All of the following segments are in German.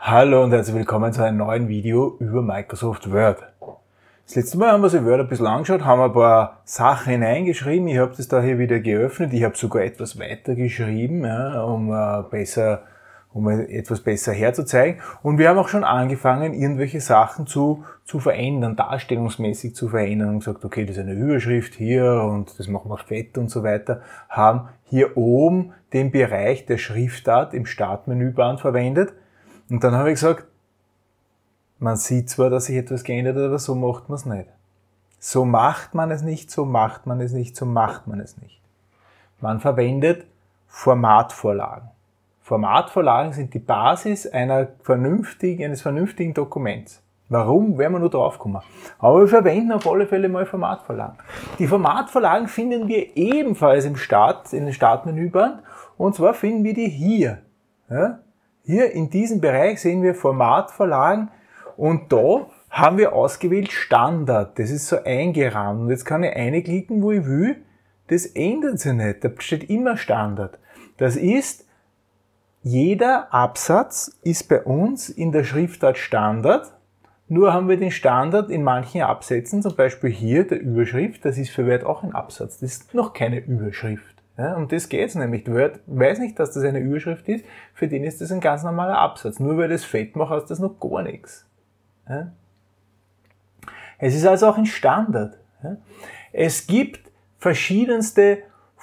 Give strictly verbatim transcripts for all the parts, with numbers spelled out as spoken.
Hallo und herzlich willkommen zu einem neuen Video über Microsoft Word. Das letzte Mal haben wir uns in Word ein bisschen angeschaut, haben ein paar Sachen hineingeschrieben. Ich habe das da hier wieder geöffnet. Ich habe sogar etwas weiter geschrieben, ja, um, äh, besser, um etwas besser herzuzeigen. Und wir haben auch schon angefangen, irgendwelche Sachen zu, zu verändern, darstellungsmäßig zu verändern und gesagt, okay, das ist eine Überschrift hier und das machen wir fett und so weiter. Haben hier oben den Bereich der Schriftart im Startmenüband verwendet. Und dann habe ich gesagt, man sieht zwar, dass sich etwas geändert hat, aber so macht man es nicht. So macht man es nicht, so macht man es nicht, so macht man es nicht. Man verwendet Formatvorlagen. Formatvorlagen sind die Basis einer vernünftigen, eines vernünftigen Dokuments. Warum, werden wir nur drauf kommen. Aber wir verwenden auf alle Fälle mal Formatvorlagen. Die Formatvorlagen finden wir ebenfalls im Start, in den Startmenüband. Und zwar finden wir die hier. Ja? Hier in diesem Bereich sehen wir Formatvorlagen und da haben wir ausgewählt Standard. Das ist so eingerahmt. Und jetzt kann ich einklicken, wo ich will. Das ändert sich nicht. Da steht immer Standard. Das ist, jeder Absatz ist bei uns in der Schriftart Standard. Nur haben wir den Standard in manchen Absätzen, zum Beispiel hier der Überschrift, das ist für Word auch ein Absatz. Das ist noch keine Überschrift. Ja, um das geht's nämlich. Word weiß nicht, dass das eine Überschrift ist, für den ist das ein ganz normaler Absatz. Nur weil das fett macht, heißt das noch gar nichts. Ja. Es ist also auch ein Standard. Ja. Es gibt verschiedenste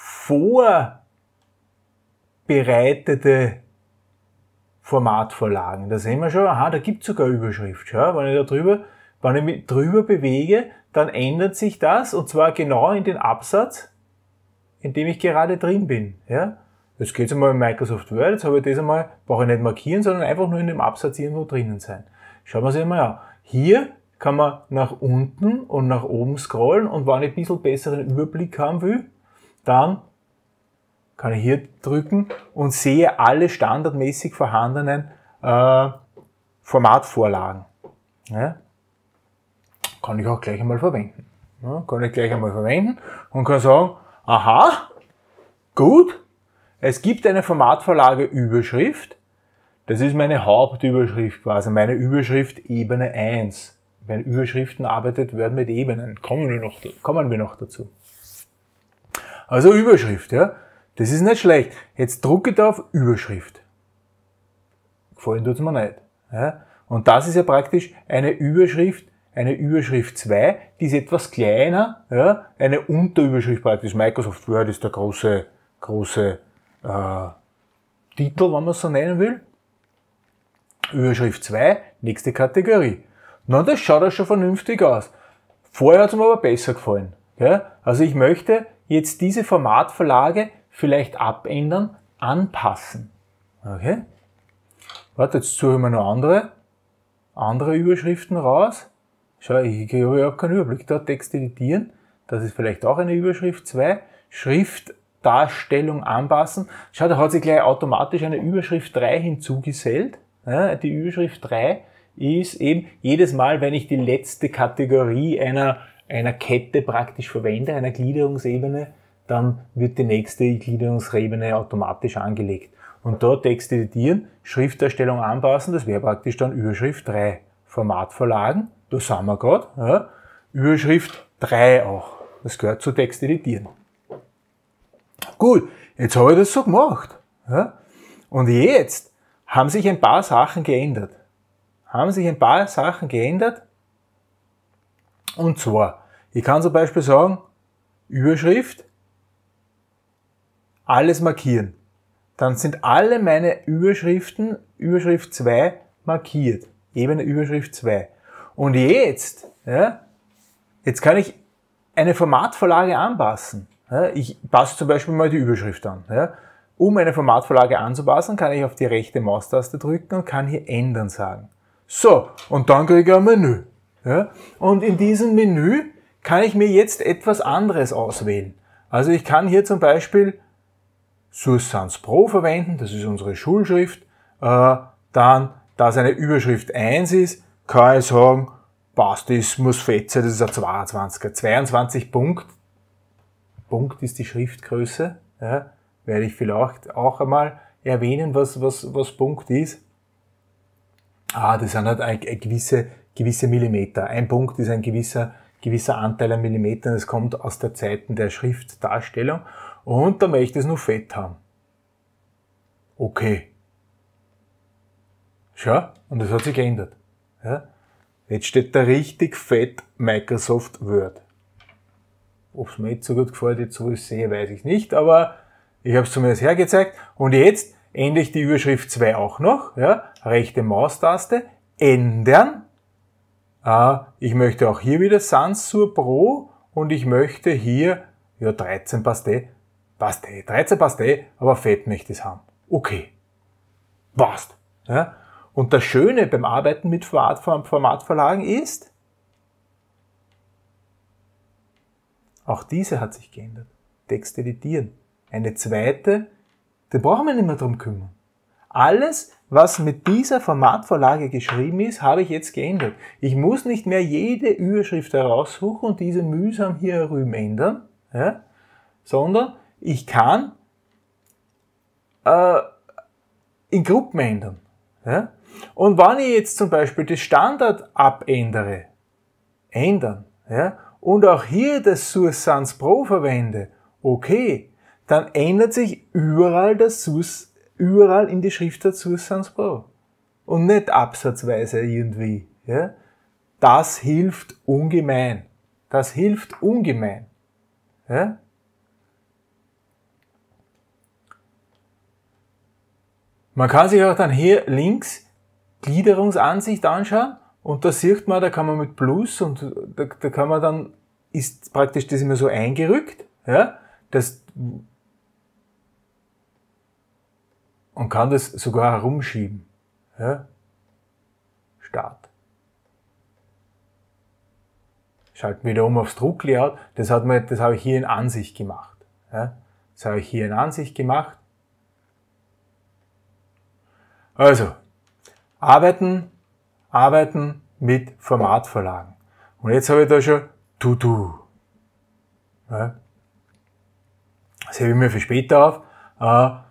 vorbereitete Formatvorlagen. Da sehen wir schon, aha, da gibt's sogar Überschrift. Schau, wenn ich da drüber, wenn ich mich drüber bewege, dann ändert sich das, und zwar genau in den Absatz, in dem ich gerade drin bin. Ja? Jetzt geht's einmal in Microsoft Word, jetzt habe ich das einmal, brauche ich nicht markieren, sondern einfach nur in dem Absatz irgendwo drinnen sein. Schauen wir uns einmal an. Hier kann man nach unten und nach oben scrollen, und wenn ich ein bisschen besseren Überblick haben will, dann kann ich hier drücken und sehe alle standardmäßig vorhandenen äh, Formatvorlagen. Ja? Kann ich auch gleich einmal verwenden. Ja, kann ich gleich einmal verwenden und kann sagen, aha, gut, es gibt eine Formatvorlage Überschrift, das ist meine Hauptüberschrift quasi, meine Überschrift Ebene eins. Wenn Überschriften arbeitet, werden mit Ebenen, kommen wir noch, kommen wir noch dazu. Also Überschrift, ja, das ist nicht schlecht. Jetzt drucke ich da auf Überschrift. Gefallen tut's mir nicht. Ja? Und das ist ja praktisch eine Überschrift, eine Überschrift zwei, die ist etwas kleiner, ja, eine Unterüberschrift praktisch. Microsoft Word ist der große, große äh, Titel, wenn man es so nennen will. Überschrift zwei, nächste Kategorie. Na, das schaut ja schon vernünftig aus. Vorher hat es mir aber besser gefallen. Ja? Also ich möchte jetzt diese Formatvorlage vielleicht abändern, anpassen. Okay? Warte, jetzt suche ich mir noch andere, andere Überschriften raus. Schau, ich habe überhaupt keinen Überblick. Da Text editieren, das ist vielleicht auch eine Überschrift zwei. Schriftdarstellung anpassen. Schau, da hat sich gleich automatisch eine Überschrift drei hinzugesellt. Ja, die Überschrift drei ist eben jedes Mal, wenn ich die letzte Kategorie einer, einer Kette praktisch verwende, einer Gliederungsebene, dann wird die nächste Gliederungsebene automatisch angelegt. Und da Text editieren, Schriftdarstellung anpassen, das wäre praktisch dann Überschrift drei. Formatvorlagen, da sind wir gerade, ja. Überschrift drei auch. Das gehört zu Text editieren. Gut, jetzt habe ich das so gemacht. Ja. Und jetzt haben sich ein paar Sachen geändert. Haben sich ein paar Sachen geändert. Und zwar, ich kann zum Beispiel sagen, Überschrift, alles markieren. Dann sind alle meine Überschriften, Überschrift zwei, markiert. Ebene Überschrift zwei. Und jetzt, ja, jetzt kann ich eine Formatvorlage anpassen. Ja, ich passe zum Beispiel mal die Überschrift an. Ja. Um eine Formatvorlage anzupassen, kann ich auf die rechte Maustaste drücken und kann hier Ändern sagen. So, und dann kriege ich ein Menü. Ja. Und in diesem Menü kann ich mir jetzt etwas anderes auswählen. Also ich kann hier zum Beispiel Source Sans Pro verwenden, das ist unsere Schulschrift. Äh, dann, da es eine Überschrift eins ist, kann ich sagen, passt, das muss fett sein, das ist ein zweiundzwanziger. zweiundzwanzig Punkt. Punkt ist die Schriftgröße. Ja, werde ich vielleicht auch einmal erwähnen, was, was, was Punkt ist. Ah, das sind halt ein, ein gewisse, gewisse Millimeter. Ein Punkt ist ein gewisser, gewisser Anteil an Millimetern. Das kommt aus der Zeiten der Schriftdarstellung. Und da möchte ich es nur fett haben. Okay. Schau, und das hat sich geändert. Ja? Jetzt steht da richtig fett Microsoft Word. Ob es mir jetzt so gut gefällt, jetzt so ich sehe, weiß ich nicht, aber ich habe es zumindest hergezeigt. Und jetzt ändere ich die Überschrift zwei auch noch. Ja? Rechte Maustaste, ändern. Äh, ich möchte auch hier wieder Sans sur Pro und ich möchte hier, ja dreizehn passt eh, passt eh, dreizehn passt eh, aber fett möchte ich es haben. Okay, passt. Ja? Und das Schöne beim Arbeiten mit Formatvorlagen ist, auch diese hat sich geändert. Text editieren. Eine zweite, da brauchen wir nicht mehr drum kümmern. Alles, was mit dieser Formatvorlage geschrieben ist, habe ich jetzt geändert. Ich muss nicht mehr jede Überschrift heraussuchen und diese mühsam hier herüben ändern, ja, sondern ich kann äh, in Gruppen ändern. Ja. Und wenn ich jetzt zum Beispiel das Standard abändere, ändern, ja, und auch hier das Source Sans Pro verwende, okay, dann ändert sich überall das Source, überall in die Schriftart Source Sans Pro. Und nicht absatzweise irgendwie. Ja. Das hilft ungemein. Das hilft ungemein. Ja. Man kann sich auch dann hier links Gliederungsansicht anschauen und da sieht man, da kann man mit Plus und da, da kann man dann, ist praktisch das immer so eingerückt, ja, das, und kann das sogar herumschieben, ja. Start. Schalten wir wieder um aufs Drucklayout, das hat man, das habe ich hier in Ansicht gemacht, ja. Das habe ich hier in Ansicht gemacht. Also, Arbeiten, arbeiten mit Formatvorlagen. Und jetzt habe ich da schon To-Do. Ja. Das hebe ich mir für später auf.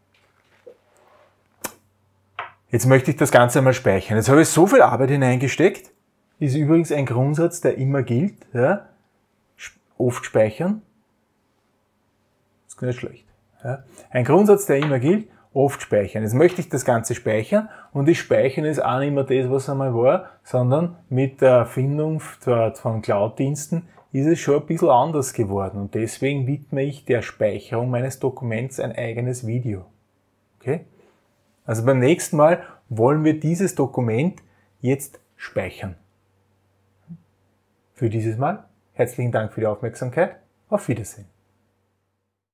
Jetzt möchte ich das Ganze mal speichern. Jetzt habe ich so viel Arbeit hineingesteckt. Ist übrigens ein Grundsatz, der immer gilt. Ja. Oft speichern. Das ist nicht schlecht. Ja. Ein Grundsatz, der immer gilt. Oft speichern. Jetzt möchte ich das Ganze speichern und ich speichere jetzt auch nicht mehr das, was einmal war, sondern mit der Erfindung von Cloud-Diensten ist es schon ein bisschen anders geworden und deswegen widme ich der Speicherung meines Dokuments ein eigenes Video. Okay? Also beim nächsten Mal wollen wir dieses Dokument jetzt speichern. Für dieses Mal herzlichen Dank für die Aufmerksamkeit. Auf Wiedersehen.